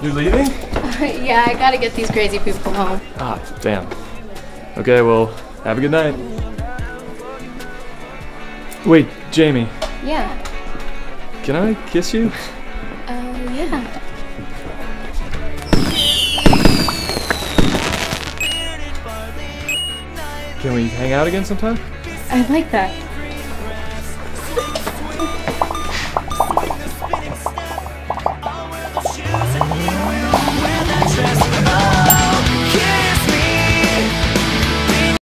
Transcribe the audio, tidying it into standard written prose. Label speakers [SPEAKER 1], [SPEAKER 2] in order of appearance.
[SPEAKER 1] You're leaving?
[SPEAKER 2] Yeah, I gotta get these crazy people home.
[SPEAKER 1] Ah, damn. Okay, well, have a good night. Wait, Jamie,
[SPEAKER 2] Yeah.
[SPEAKER 1] can I kiss you?
[SPEAKER 2] Yeah.
[SPEAKER 1] Can we hang out again sometime?
[SPEAKER 2] I like that.